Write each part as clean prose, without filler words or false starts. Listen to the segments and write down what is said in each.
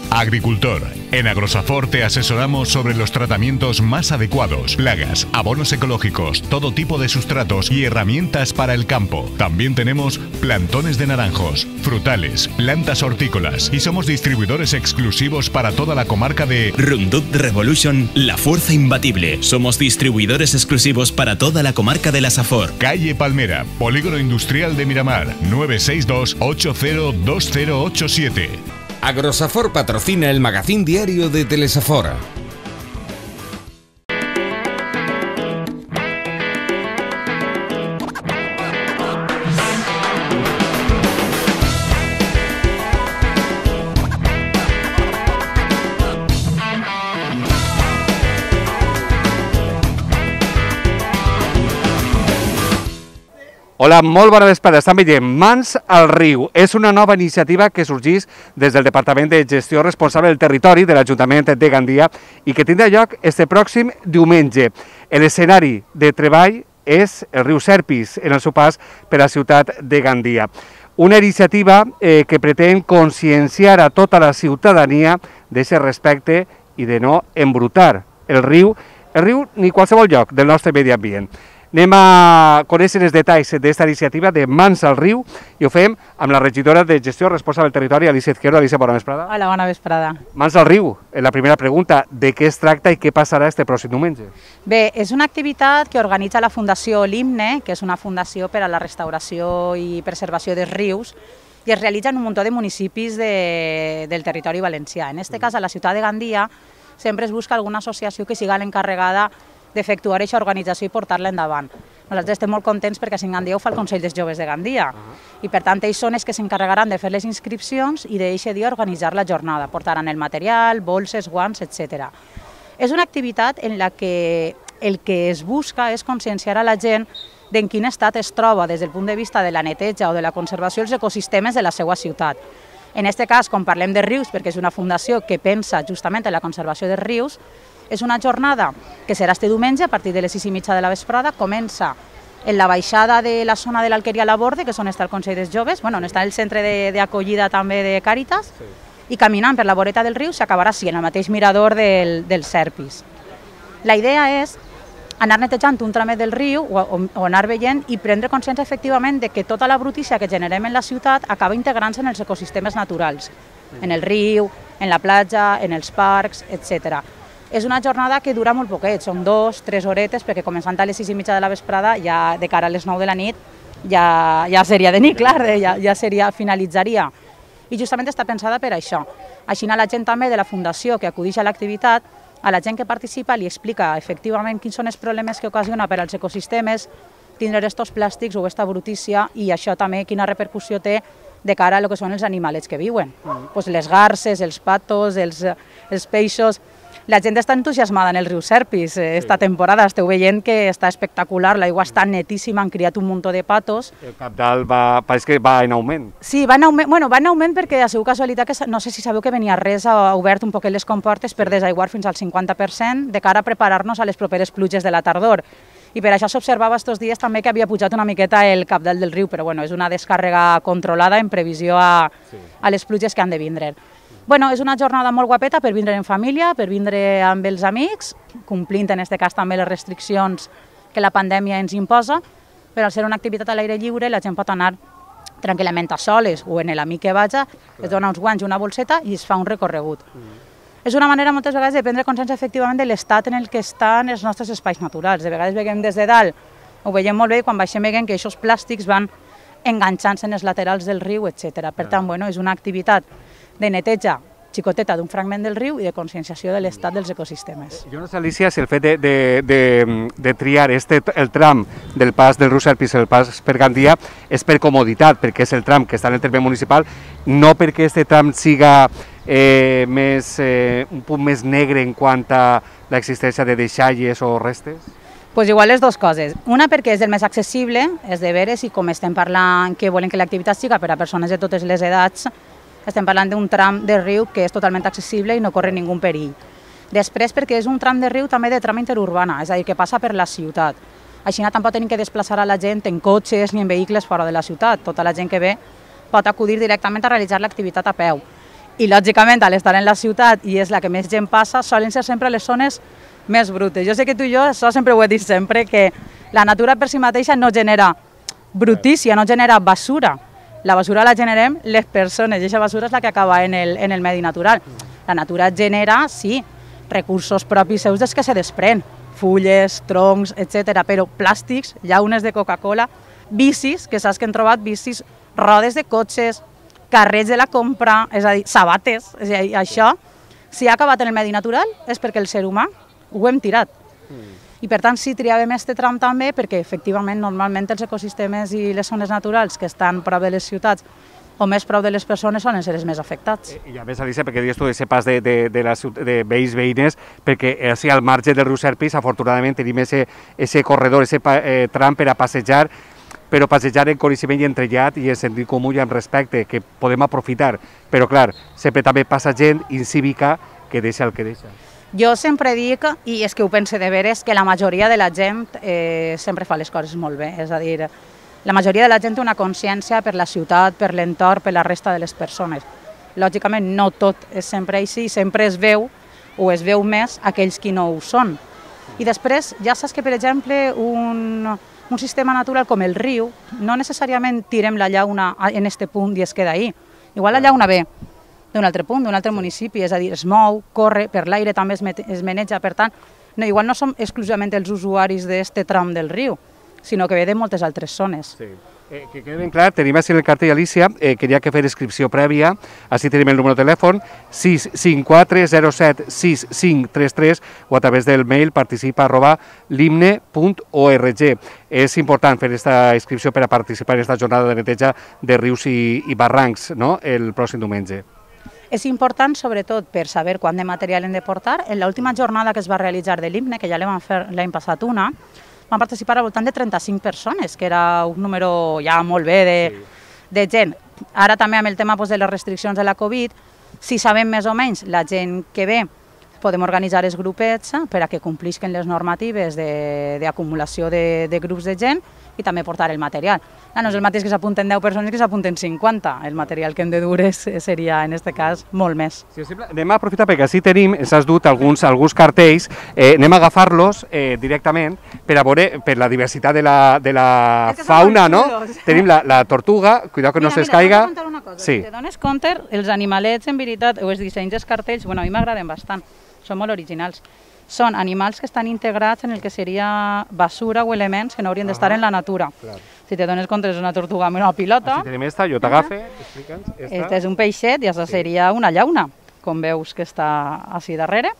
Agricultor. En Agrosafor te asesoramos sobre los tratamientos más adecuados, plagas, abonos ecológicos, todo tipo de sustratos y herramientas para el campo. También tenemos plantones de naranjos, frutales, plantas hortícolas y somos distribuidores exclusivos para toda la comarca de Roundup Revolution, la fuerza imbatible. Somos distribuidores exclusivos para toda la comarca de la Safor. Calle Palmera, Polígono Industrial de Miramar, 962 802087. Agrosafor patrocina el magazín diario de Telesafor. Hola, molt bona vesprada. Estan veient Mans al riu. És una nova iniciativa que sorgeix des del Departament de Gestió Responsable del Territori de l'Ajuntament de Gandia i que tindrà lloc este pròxim diumenge. L'escenari de treball és el riu Serpis, en el seu pas per la ciutat de Gandia. Una iniciativa que pretén conscienciar a tota la ciutadania d'aquest respecte i de no embrutar el riu ni qualsevol lloc del nostre medi ambient. Anem a conèixer els detalls d'aquesta iniciativa de Mans al riu i ho fem amb la regidora de Gestió Responsable del Territori, Alicia Izquierdo. Alicia, bona vesprada. Hola, bona vesprada. Mans al riu, la primera pregunta, de què es tracta i què passarà este pròxim diumenge? Bé, és una activitat que organitza la Fundació Limne, que és una fundació per a la restauració i preservació dels rius, i es realitza en un munt de municipis del territori valencià. En aquest cas, a la ciutat de Gandia, sempre es busca alguna associació que siga l'encarregada d'efectuar aquesta organització i portar-la endavant. Nosaltres estem molt contents perquè a Gandia ho fa el Consell dels Joves de Gandia i per tant ells són els que s'encarregaran de fer les inscripcions i d'aquest dia organitzar la jornada, portaran el material, bolses, guants, etc. És una activitat en la que el que es busca és conscienciar a la gent d'en quin estat es troba des del punt de vista de la neteja o de la conservació dels ecosistemes de la seva ciutat. En aquest cas, quan parlem de rius, perquè és una fundació que pensa justament en la conservació dels rius, és una jornada que serà este diumenge a partir de les 6:30 de la vesprada. Comença en la baixada de la zona de l'Alqueria a la Borde, que és on està el Consell dels Joves, on està el centre d'acollida també de Càritas, i caminant per la voreta del riu s'acabarà així, en el mateix mirador del Serpis. La idea és anar netejant un tramet del riu o anar veient i prendre consciència efectivament de que tota la brutícia que generem en la ciutat acaba integrant-se en els ecosistemes naturals, en el riu, en la platja, en els parcs, etc. És una jornada que dura molt poquet, són 2-3 horetes, perquè començant a les 6:30 de la vesprada, ja de cara a les 9 de la nit, ja seria de nit, clar, ja finalitzaria. I justament està pensada per això. Així la gent també de la Fundació que acudeix a l'activitat, a la gent que participa li explica efectivament quins són els problemes que ocasiona per als ecosistemes tindre aquests plàstics o aquesta brutícia i això també quina repercussió té de cara a lo que són els animalets que viuen. Les garses, els patos, els peixos. La gent està entusiasmada en el riu Serpis esta temporada, esteu veient que està espectacular, l'aigua està netíssima, han criat un munt de patos. El cabdal pareix que va en augment. Sí, va en augment perquè ha sigut casualitat que no sé si sabeu que Beniarrés ha obert un poquet les comportes per desaiguar fins al 50% de cara a preparar-nos a les properes pluges de la tardor. I per això s'observava estos dies també que havia pujat una miqueta el cabdal del riu, però bueno, és una descàrrega controlada en previsió a les pluges que han de vindre. Bueno, és una jornada molt guapeta per vindre en família, per vindre amb els amics, complint en aquest cas també les restriccions que la pandèmia ens imposa, però al ser una activitat a l'aire lliure la gent pot anar tranquil·lament a soles o en l'amic que vaja, es dona uns guants i una bolseta i es fa un recorregut. És una manera moltes vegades de prendre consciència efectivament de l'estat en el que estan els nostres espais naturals. De vegades veiem des de dalt, ho veiem molt bé, quan baixem veiem que aquests plàstics van enganxant-se en els laterals del riu, etc. Per tant, és una activitat de neteja xicoteta d'un fragment del riu i de conscienciació de l'estat dels ecosistemes. Jo no sé, Alicia, si el fet de triar el tram del pas del riu Serpis, el pas per Gandia, és per comoditat, perquè és el tram que està en el terme municipal, no perquè aquest tram siga un punt més negre en quant a l'existència de deixalles o restes? Doncs igual les dues coses. Una perquè és el més accessible, és de veure si com estem parlant que volen que l'activitat siga per a persones de totes les edats, estem parlant d'un tram de riu que és totalment accessible i no corre ningú perill. Després perquè és un tram de riu també de trama interurbana, és a dir, que passa per la ciutat. Així tampoc tenim que desplaçar a la gent en cotxes ni en vehicles fora de la ciutat. Tota la gent que ve pot acudir directament a realitzar l'activitat a peu. I lògicament, al estar en la ciutat i és la que més gent passa, solen ser sempre les zones més brutes. Jo sé que tu i jo, això sempre ho he dit sempre, que la natura per si mateixa no genera brutícia, no genera basura. La basura la generem les persones i aquesta basura és la que acaba en el medi natural. La natura genera, sí, recursos propis seus dels que se desprèn, fulles, troncs, etc. Però plàstics, llaunes de Coca-Cola, bicis, que saps que hem trobat bicis, rodes de cotxes, carrets de la compra, és a dir, sabates, és a dir, això, si ha acabat en el medi natural és perquè el ser humà ho hem tirat. I per tant sí triàvem aquest tram també perquè efectivament normalment els ecosistemes i les zones naturals que estan prop de les ciutats o més prop de les persones solen ser els més afectats. I a més, Alicia, perquè dius tu d'aquest pas de veïns veïnes, perquè així al marge del riu Serpis, afortunadament tenim aquest corredor, aquest tram per a passejar, però passejar en coneixement i entrellat i en sentit comú i amb respecte, que podem aprofitar. Però, clar, sempre també passa gent incívica que deixa el que deixa. Jo sempre dic, i és que ho pense de veres, que la majoria de la gent sempre fa les coses molt bé. És a dir, la majoria de la gent té una consciència per la ciutat, per l'entorn, per la resta de les persones. Lògicament, no tot és sempre així, sempre es veu, o es veu més, aquells qui no ho són. I després, ja saps que, per exemple, un sistema natural com el riu, no necessàriament tirem la llauna en aquest punt i es queda ahí. Igual la llauna ve d'un altre punt, d'un altre municipi, és a dir, es mou, corre, per l'aire també es maneja, per tant, igual no som exclusivament els usuaris d'aquest tram del riu, sinó que ve de moltes altres zones. Sí. Que quedi ben clar, tenim així el cartell, Alicia, que hi ha que fer inscripció prèvia, així tenim el número de telèfon, 654076533 o a través del mail participa@limne.org. És important fer aquesta inscripció per a participar en aquesta jornada de neteja de rius i barrancs, no?, el pròxim diumenge. És important, sobretot, per saber quant de material hem de portar. En l'última jornada que es va realitzar de l'Himne, que ja l'hem fet l'any passat una, van participar al voltant de 35 persones, que era un número ja molt bé de gent. Ara també amb el tema de les restriccions de la Covid, si sabem més o menys la gent que ve, podem organitzar els grupets per a que complisquen les normatives d'acumulació de grups de gent i també portar el material. No és el mateix que s'apunten 10 persones que s'apunten 50. El material que hem de dur seria, en aquest cas, molt més. Si us sembla, anem a aprofitar perquè així tenim, ens has dut alguns cartells, anem a agafar-los directament per a veure, per la diversitat de la fauna, no? Tenim la tortuga, cuidado que no s'escaiga. Mira, una cosa. Si te dones compte, els animalets, en veritat, o els dissenys dels cartells, a mi m'agraden bastant, són molt originals. Són animals que estan integrats en el que seria basura o elements que no haurien d'estar en la natura. Si te dones compte, és una tortuga amb una pilota. Així tenim esta, jo t'agafe, explica'ns. Este és un peixet i això seria una llauna, com veus que està així darrere.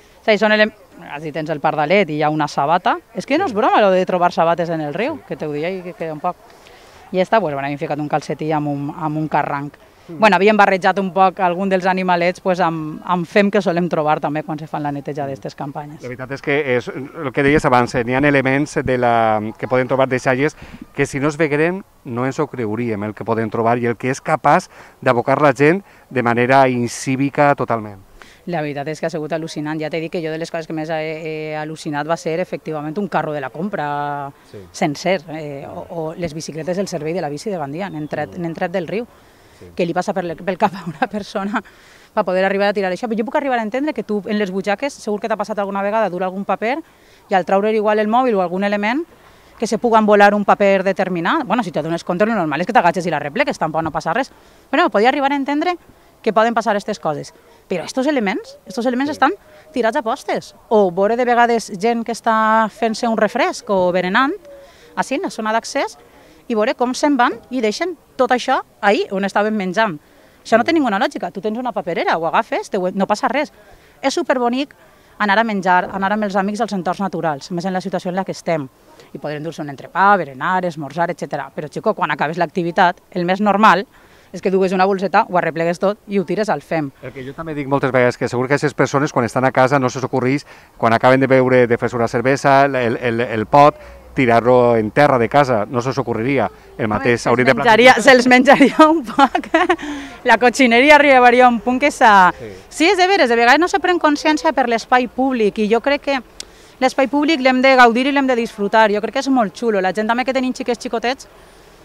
Així tens el pardalet i hi ha una sabata. És que no és broma, de trobar sabates en el riu, que t'ho diria i que queda un poc. I esta, hem ficat un calcetí amb un carranc. Havíem barrejat un poc algun dels animalets amb fem que solem trobar també quan se fan la neteja d'aquestes campanyes. La veritat és que és el que deies abans, n'hi ha elements que podem trobar de xalles que si no es vegueren no ens ho creuríem el que podem trobar i el que és capaç d'abocar la gent de manera incívica totalment. La veritat és que ha sigut al·lucinant. Ja t'he dit que jo de les coses que més he al·lucinat va ser efectivament un carro de la compra sencer o les bicicletes del servei de la bici de Gandia, en entrat del riu. Que li passa pel cap a una persona per poder arribar a tirar això. Però jo puc arribar a entendre que tu en les butxaques, segur que t'ha passat alguna vegada, dur algun paper i al treure igual el mòbil o algun element que se pugui envolar un paper determinat. Si te dones compte, el normal és que t'agatxes i la repleques, tampoc no passa res. Però podia arribar a entendre que poden passar aquestes coses. Però aquests elements estan tirats a postes. O veure de vegades gent que està fent-se un refresc o berenant, així en la zona d'accés, i veure com se'n van i deixen tot això ahir on estaven menjant. Això no té ninguna lògica. Tu tens una paperera, ho agafes, no passa res. És superbonic anar a menjar, anar amb els amics als entorns naturals, més en la situació en la que estem. I podrem dur-se un entrepà, berenar, esmorzar, etc. Però, xico, quan acabes l'activitat, el més normal és que dugues una bolseta, ho arreplegues tot i ho tires al fem. El que jo també dic moltes vegades, que segur que aquestes persones, quan estan a casa, no s'ocorreix, quan acaben de beure, de fer-se una cervesa, el pot, tirar-lo en terra de casa, no se'ls ocorreria. El mateix hauria de plantejar. Se'ls menjaria un poc. La cotxineria arribaria a un punt que Sí, és de veres, de vegades no se pren consciència per l'espai públic i jo crec que l'espai públic l'hem de gaudir i l'hem de disfrutar. Jo crec que és molt xulo. La gent també que tenim xiquets xicotets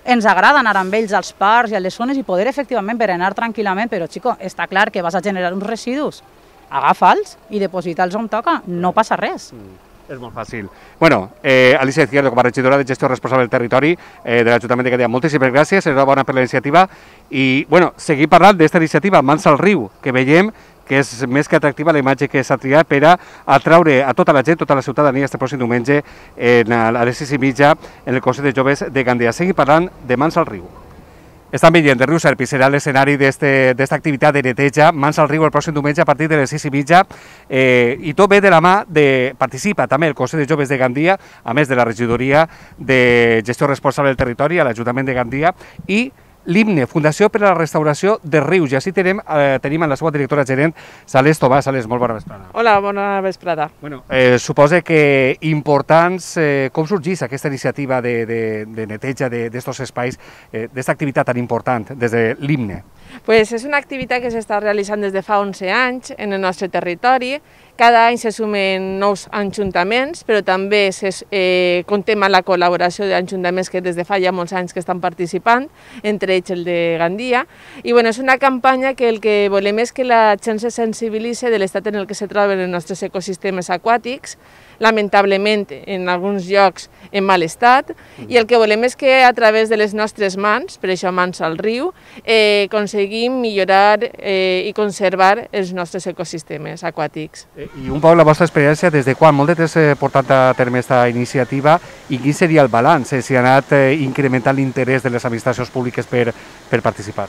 ens agrada anar amb ells als parcs i a les zones i poder efectivament berenar tranquil·lament, però, xico, està clar que vas a generar uns residus, agafa'ls i deposita'ls on toca, no passa res. És molt fàcil. Bueno, Alicia Izquierdo, com a regidora de gestió responsable del territori de l'Ajuntament de Gandia, moltíssimes gràcies, enhorabona per la iniciativa i, bueno, seguir parlant d'aquesta iniciativa Mans al Riu, que veiem que és més que atractiva la imatge que s'ha triat per a atraure a tota la gent, tota la ciutadania, este pròxim diumenge a les 6:30 en el Consell de Joves de Gandia. Seguir parlant de Mans al Riu. Estan veient de Riu Serpi, serà l'escenari d'esta activitat de neteja, Mans al Riu el pròxim diumenge a partir de les 6:30 i tot ve de la mà de... Participa també el Consell de Joves de Gandia, a més de la regidoria de gestió responsable del territori a l'Ajuntament de Gandia i l'IMNE, Fundació per a la Restauració de Rius. I així tenim en la seva directora gerent, Sales Tomàs. Sales, molt bona vesprada. Hola, bona vesprada. Bueno, suposa que importants, com sorgeix aquesta iniciativa de neteja d'estos espais, d'esta activitat tan important des de l'IMNE? Pues és una activitat que s'està realitzant des de fa 11 anys en el nostre territori. Cada any se sumen nous ajuntaments, però també comptem amb la col·laboració d'ajuntaments que des de fa ja molts anys que estan participant, entre ells el de Gandia. I bueno, és una campanya que el que volem és que la gent se sensibilitzi de l'estat en el que se troben els nostres ecosistemes aquàtics, lamentablement en alguns llocs en mal estat, i el que volem és que a través de les nostres mans, per això Mans al Riu, aconseguim millorar i conservar els nostres ecosistemes aquàtics. I un poc la vostra experiència, des de quan molt de temps portat a terme aquesta iniciativa i quin seria el balanç, si ha anat incrementant l'interès de les administracions públiques per participar?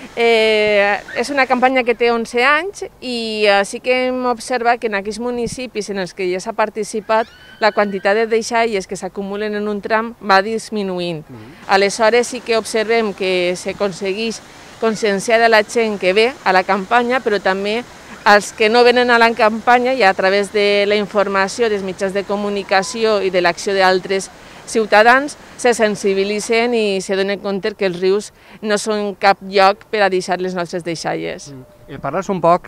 És una campanya que té 11 anys i sí que hem observat que en aquells municipis en els que ja s'ha participat la quantitat de deixalles que s'acumulen en un tram va disminuint. Aleshores sí que observem que s'aconsegueix conscienciar a la gent que ve a la campanya, però també als que no venen a la campanya i a través de la informació dels mitjans de comunicació i de l'acció d'altres ciutadans se sensibilitzen i se donen compte que els rius no són cap lloc per a deixar les nostres deixalles. Parles un poc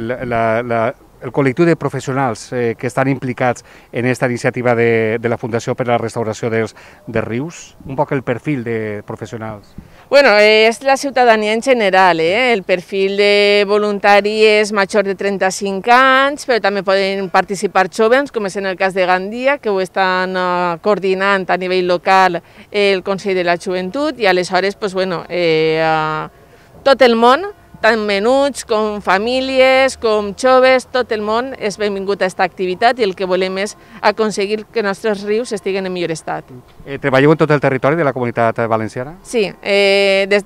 el col·lectiu de professionals que estan implicats en aquesta iniciativa de la Fundació per a la Restauració dels Rius, un poc el perfil de professionals. Bueno, és la ciutadania en general, el perfil de voluntari és major de 35 anys, però també poden participar joves, com és en el cas de Gandia, que ho estan coordinant a nivell local el Consell de la Joventut, i aleshores, pues, bueno, tot el món, tant menuts com famílies, com joves, tot el món és benvingut a aquesta activitat i el que volem és aconseguir que els nostres rius estiguen en millor estat. Treballeu en tot el territori de la Comunitat Valenciana? Sí, des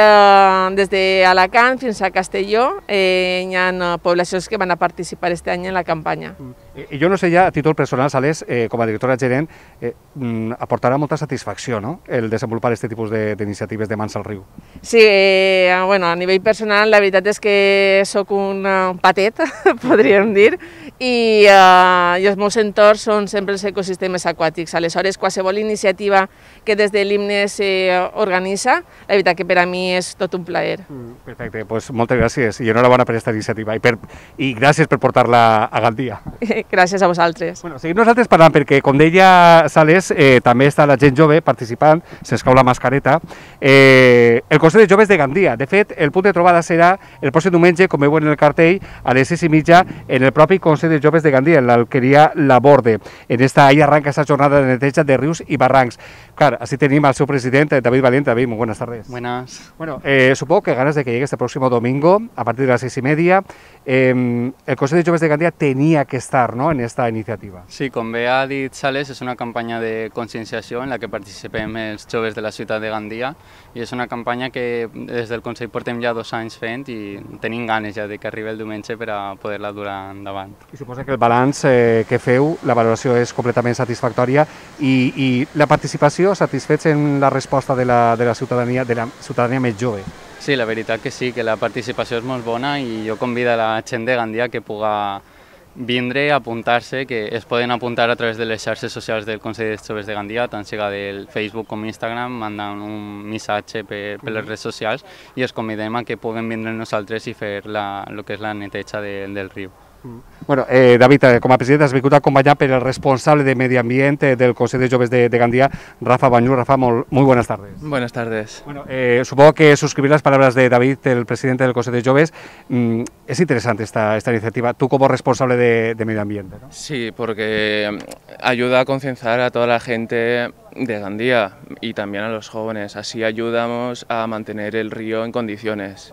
d'Alacant fins a Castelló hi ha poblacions que van a participar aquest any en la campanya. I jo no sé ja, a títol personal, Sales, com a directora gerent, aportarà molta satisfacció, no?, el desenvolupar aquest tipus d'iniciatives de Mans al Riu. Sí, bueno, a nivell personal la veritat és que sóc un patet, podríem dir, i els meus entorns són sempre els ecosistemes aquàtics. Aleshores, qualsevol iniciativa que des de l'IMNE s'organitza, la veritat que per a mi és tot un plaer. Perfecte, doncs moltes gràcies i enhorabona per aquesta iniciativa i gràcies per portar-la a Gandia. Gràcies a vosaltres. Bueno, seguim nosaltres parlant perquè, com deia Sales, també està la gent jove participant, se'ns cau la mascareta, el Consell de Joves de Gandia. De fet, el punt de trobada serà el pròxim diumenge, com veuen en el cartell, a les 6:30 en el propi Consell de Joves de Gandia, en l'alqueria La Borde. Ahí arranca esta jornada de neteja de rius i barrancs. Claro, así tenemos al su presidente, David Valiente. David, muy buenas tardes. Buenas. Bueno, supongo que ganas de que llegue este próximo domingo, a partir de las 6:30. El Consell de Joves de Gandia tenía que estar, ¿no?, en esta iniciativa. Sí, com bé ha dit Sales, és una campanya de conscienciació en la que participem els joves de la ciutat de Gandia i és una campanya que des del Consell portem ja 2 anys fent i tenim ganes ja de que arribi el diumenge per a poder-la durar endavant. I suposa que el balanç que feu, la valoració és completament satisfactòria i la participació satisfets en la resposta de la ciutadania més jove. Sí, la veritat que sí, que la participació és molt bona i jo convido a la gent de Gandia que puga vindre a apuntar-se, que es poden apuntar a través de les xarxes socials del Consell de Joves de Gandia, tant siga del Facebook com Instagram, mandant un missatge per les redes socials i els convidem a que puguen vindre nosaltres i fer el que és la neteja del riu. Bueno, David, com a president has vingut acompanyat per el responsable de Medi Ambient del Consell de Joves de Gandia, Rafa Bañú. Rafa, muy buenas tardes. Buenas tardes. Bueno, supongo que suscribir las palabras de David, el presidente del Consell de Joves. Es interesante esta iniciativa, tú como responsable de Medio Ambiente, ¿no? Sí, porque ayuda a concienciar a toda la gente de Gandía y también a los jóvenes. Así ayudamos a mantener el río en condiciones.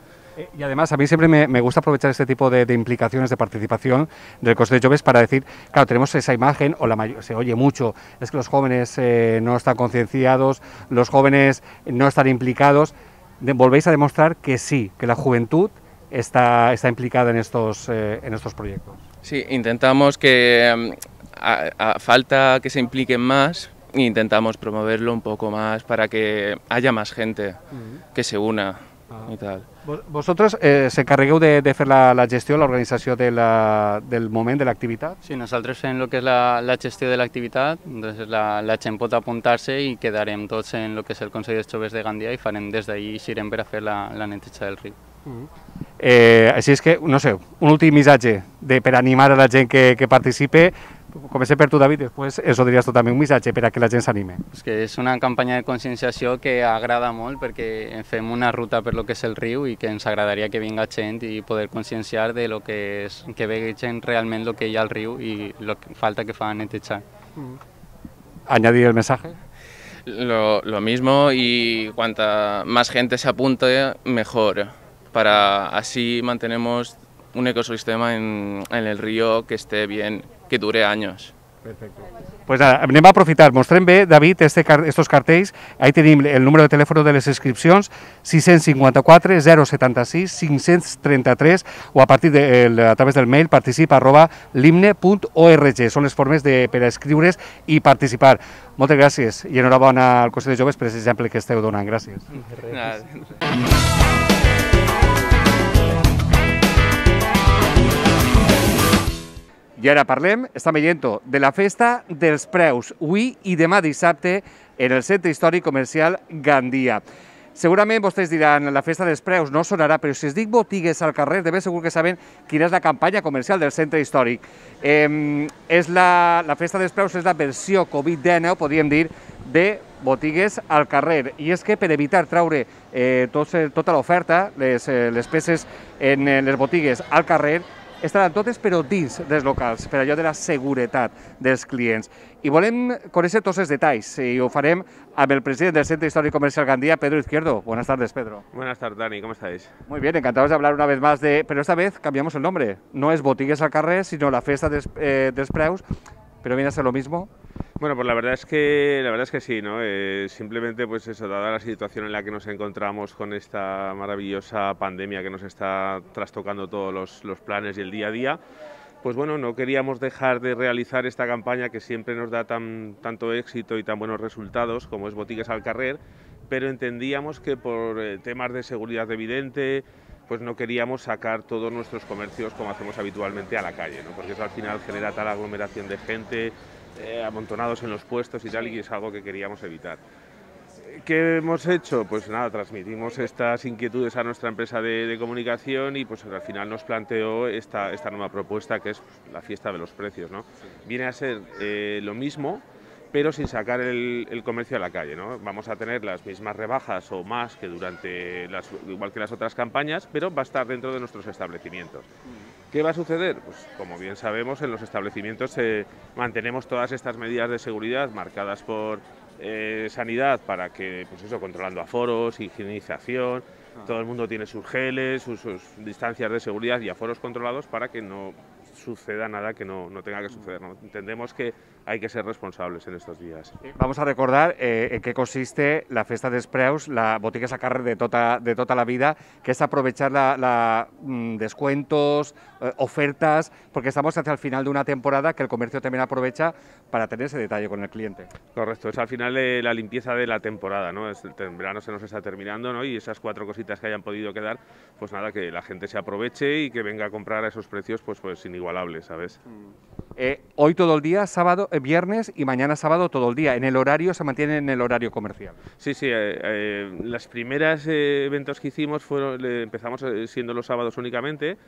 Y además a mí siempre me gusta aprovechar este tipo de implicaciones, de participación del Consell de Joves para decir, claro, tenemos esa imagen, o se oye mucho, es que los jóvenes no están concienciados, los jóvenes no están implicados. Volvéis a demostrar que sí, que la juventud está implicada en estos proyectos. Sí, intentamos que a falta que se impliquen más, intentamos promoverlo un poco más para que haya más gente que se una y tal. ¿Vosotros se encarregueu de fer la gestió, la organizació del moment de l'activitat? Sí, nosaltres fem el que és la gestió de l'activitat, doncs la gent pot apuntar-se i quedarem tots en el que és el Consell de Joves de Gandia i farem des d'ahir, eixirem per a fer la neteja del riu. Així és que, no sé, un últim missatge per animar a la gent que participe. Comencem per tu, David, després eso diries tu també, un missatge per a que la gent s'anime. És que és una campanya de conscienciació que agrada molt perquè fem una ruta per lo que és el riu i que ens agradaria que vinga gent i poder conscienciar de lo que és, que vegin realment el que hi ha al riu i la falta que fa netejar. ¿Añadir el mensaje? Lo mismo, y cuanta más gente se apunte, mejor. Para así mantenemos un ecosistema en el río que esté bien, que dure años. Perfecte. Pues nada, anem a aprofitar. Mostrem bé, David, estos cartells. Ahí tenim el número de telèfon de les inscripcions, 654 076 533, o a través del mail participa@limne.org. Són les formes per a escriure's i participar. Moltes gràcies i enhorabona al Consell de Joves per aquest exemple que esteu donant. Gràcies. I ara parlem, estem veient, de la festa dels preus, avui i demà dissabte en el Centre Històric Comercial Gandia. Segurament vostès diran, la festa dels preus no sonarà, però si es dic botigues al carrer, de ben segur que saben quina és la campanya comercial del Centre Històric. La festa dels preus és la versió Covid-19, podríem dir, de botigues al carrer. I és que per evitar treure tota l'oferta, les peces en les botigues al carrer, estaran totes però dins dels locals, per allò de la seguretat dels clients. I volem conèixer tots els detalls i ho farem amb el president del Centro Histórico Comercial Gandía, Pedro Izquierdo. Buenas tardes, Pedro. Buenas tardes, Dani, ¿cómo estáis? Muy bien, encantados de hablar una vez más pero esta vez cambiamos el nombre. No es Botigues al Carrer, sino la Festa dels Preus, pero viene a ser lo mismo. Bueno, pues la verdad es que sí, ¿no? Simplemente, pues eso, dada la situación en la que nos encontramos con esta maravillosa pandemia que nos está trastocando todos los planes y el día a día, pues bueno, no queríamos dejar de realizar esta campaña que siempre nos da tanto éxito y tan buenos resultados como es Botigues al Carrer, pero entendíamos que por temas de seguridad evidente, pues no queríamos sacar todos nuestros comercios como hacemos habitualmente a la calle, ¿no? Porque eso al final genera tal aglomeración de gente, amontonados en los puestos y tal, y es algo que queríamos evitar. ¿Qué hemos hecho? Pues nada, transmitimos estas inquietudes a nuestra empresa de comunicación y pues al final nos planteó esta nueva propuesta, que es la fiesta de los precios, ¿no? Viene a ser lo mismo, pero sin sacar el comercio a la calle, ¿no? Vamos a tener las mismas rebajas o más que igual que las otras campañas, pero va a estar dentro de nuestros establecimientos. ¿Qué va a suceder? Pues como bien sabemos, en los establecimientos mantenemos todas estas medidas de seguridad marcadas por sanidad para que, pues eso, controlando aforos, higienización, todo el mundo tiene sus geles, sus distancias de seguridad y aforos controlados para que no suceda nada que no tenga que suceder, ¿no? Entendemos que hay que ser responsables en estos días. Vamos a recordar en qué consiste la Festa dels Preus, la Botigues al Carrer de tota la vida, que es aprovechar descuentos, ofertas, porque estamos hacia el final de una temporada que el comercio también aprovecha para tener ese detalle con el cliente. Correcto, es al final la limpieza de la temporada, ¿no? El verano se nos está terminando, ¿no? Y esas 4 cositas que hayan podido quedar, pues nada, que la gente se aproveche y que venga a comprar a esos precios pues inigualables, ¿sabes? Hoy todo el día, sábado, viernes y mañana sábado todo el día. ¿En el horario se mantiene en el horario comercial? Sí, las primeras eventos que hicimos empezamos siendo los sábados únicamente,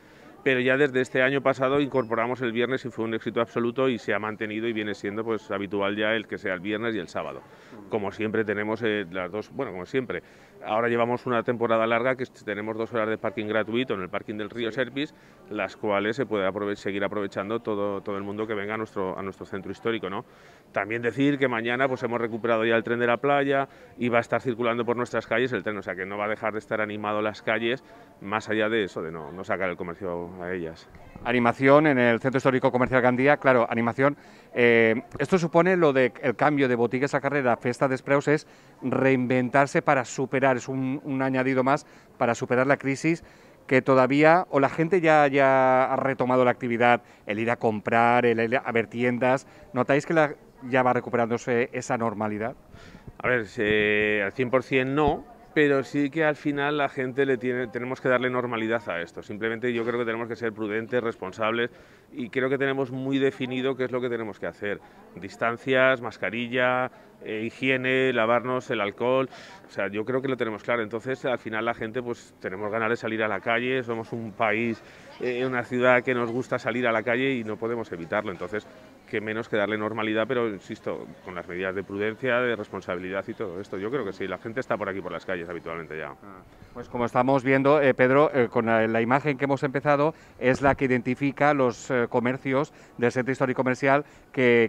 pero ya desde este año pasado incorporamos el viernes y fue un éxito absoluto y se ha mantenido y viene siendo pues habitual ya el que sea el viernes y el sábado. Como siempre tenemos las dos, bueno, como siempre, ahora llevamos una temporada larga que tenemos 2 horas de parking gratuito en el parking del Río Serpis, las cuales se puede seguir aprovechando todo el mundo que venga a nuestro centro histórico, ¿no? También decir que mañana pues hemos recuperado ya el tren de la playa y va a estar circulando por nuestras calles el tren, o sea que no va a dejar de estar animado las calles, más allá de eso, de no sacar el comercio a ellas. Animación en el Centro Histórico Comercial Gandía, claro, animación. Esto supone lo de el cambio de botigues a carrera, Festa dels Preus, es reinventarse para superar, es un añadido más para superar la crisis que todavía, o la gente ya ha retomado la actividad, el ir a comprar, el ir a ver tiendas. ¿Notáis que ya va recuperándose esa normalidad? A ver, al 100% no, pero sí que al final la gente tenemos que darle normalidad a esto. Simplemente yo creo que tenemos que ser prudentes, responsables y creo que tenemos muy definido qué es lo que tenemos que hacer. Distancias, mascarilla, higiene, lavarnos el alcohol, o sea, yo creo que lo tenemos claro. Entonces al final la gente pues tenemos ganas de salir a la calle, somos un país, una ciudad que nos gusta salir a la calle y no podemos evitarlo. Entonces, qué menos que darle normalidad, pero insisto, con las medidas de prudencia, de responsabilidad y todo esto. Yo creo que sí, la gente está por aquí por las calles habitualmente ya. Pues como estamos viendo, Pedro, con la imagen que hemos empezado, es la que identifica los comercios del Centro Histórico Comercial que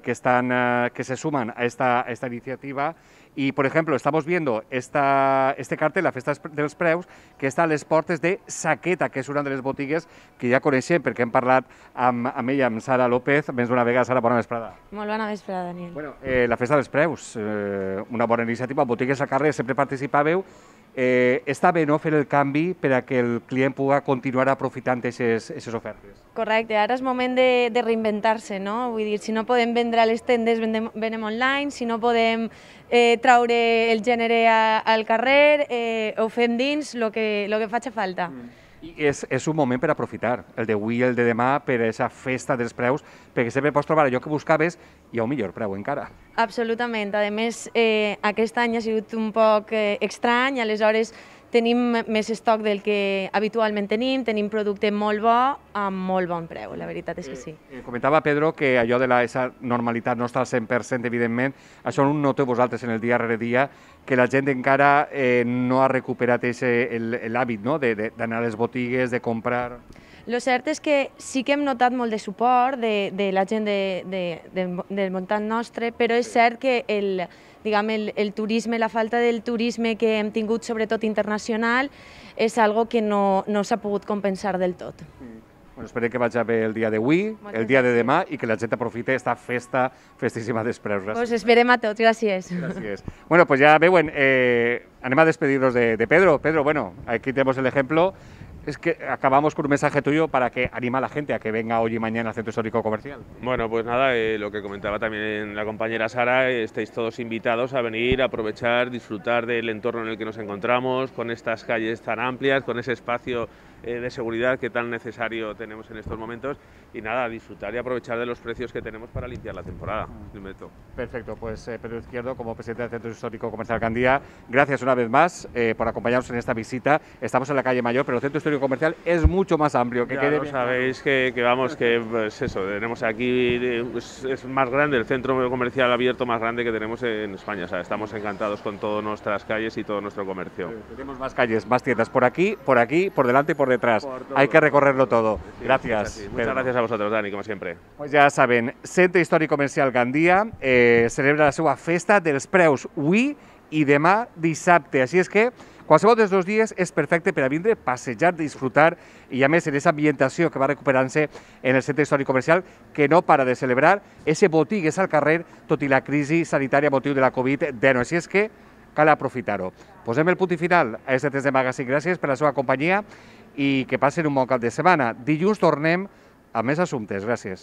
se suman a esta iniciativa. Y, por ejemplo, estamos viendo este cartel, la Festa dels Preus, que està a les portes de Saqueta, que és una de les botigues que ja coneixem, perquè hem parlat amb ella, amb Sara López, més d'una vegada. Sara, bona vesprada. Molt bona vesprada, Daniel. Bueno, la Festa dels Preus, una bona iniciativa, botigues al carrer, sempre participàveu. Està bé, no?, fer el canvi per a que el client pugui continuar aprofitant aquestes ofertes. Correcte, ara és moment de reinventar-se, no? Vull dir, si no podem vendre a les tendes, venem online, si no podem traure el gènere al carrer, ho fem dins, el que faci falta. I és un moment per aprofitar, el d'avui i el de demà, per a aquesta Festa dels Preus, perquè sempre pots trobar allò que buscaves i a un millor preu encara. Absolutament. A més, aquest any ha sigut un poc estrany, aleshores tenim més estoc del que habitualment tenim producte molt bo amb molt bon preu, la veritat és que sí. Comentava Pedro que allò de la normalitat no està al 100%, evidentment, això ho noteu vosaltres en el dia rere dia, que la gent encara no ha recuperat l'hàbit d'anar a les botigues, de comprar. Lo cert és que sí que hem notat molt de suport de la gent del voltant nostre, però és cert que el turisme, la falta del turisme que hem tingut, sobretot internacional, és algo que no s'ha pogut compensar del tot. Bueno, esperem que vagi bé el dia d'avui, el dia de demà i que la gent aprofiti aquesta festíssima dels Preus. Pues esperem a tots, gràcies. Gràcies. Bueno, pues ya veuen, anem a despedirnos de Pedro. Pedro, bueno, aquí tenemos el ejemplo. Es que acabamos con un mensaje tuyo para que anima a la gente a que venga hoy y mañana al Centro Histórico Comercial. Bueno, pues nada, lo que comentaba también la compañera Sara, estáis todos invitados a venir, a aprovechar, disfrutar del entorno en el que nos encontramos, con estas calles tan amplias, con ese espacio de seguridad que tan necesario tenemos en estos momentos y nada, disfrutar y aprovechar de los precios que tenemos para limpiar la temporada. Perfecto, pues Pedro Izquierdo, como presidente del Centro Histórico Comercial Gandía, gracias una vez más por acompañarnos en esta visita. Estamos en la calle Mayor, pero el Centro Histórico Comercial es mucho más amplio. Ya lo sabéis que vamos, que pues eso, tenemos aquí, es más grande, el centro comercial abierto más grande que tenemos en España. O sea, estamos encantados con todas nuestras calles y todo nuestro comercio. Tenemos más calles, más tiendas, por aquí, por delante y por detrás. Hay que recorrerlo todo. Sí, gracias. Muchas gracias a vosotros, Dani, como siempre. Pues ja saben, Centre Històric Comercial Gandía celebra la seva Festa dels Preus avui i demà dissabte. Així és que qualsevol dels dos dies és perfecte per a vindre, passejar, disfrutar i a més en aquesta ambientació que va recuperant-se en el Centre Històric Comercial que no para de celebrar ese botigues al carrer tot i la crisi sanitària a motiu de la Covid-19. Així és que cal aprofitar-ho. Posem el punt i final a aquest temps de Magazine. Gràcies per la seva companyia i que passen un bon cap de setmana. Dilluns tornem a més assumptes. Gràcies.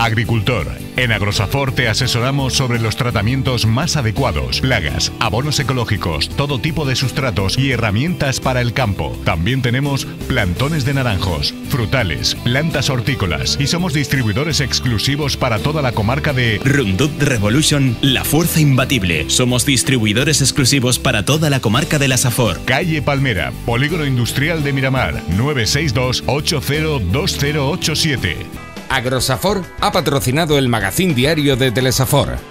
agricultor. En Agrosafor te asesoramos sobre los tratamientos más adecuados, plagas, abonos ecológicos, todo tipo de sustratos y herramientas para el campo. También tenemos plantones de naranjos, frutales, plantas hortícolas y somos distribuidores exclusivos para toda la comarca de Roundup Revolution, la fuerza imbatible. Somos distribuidores exclusivos para toda la comarca de la Safor. Calle Palmera, Polígono Industrial de Miramar, 962 802087. Agrosafor ha patrocinado el magazín diario de Telesafor.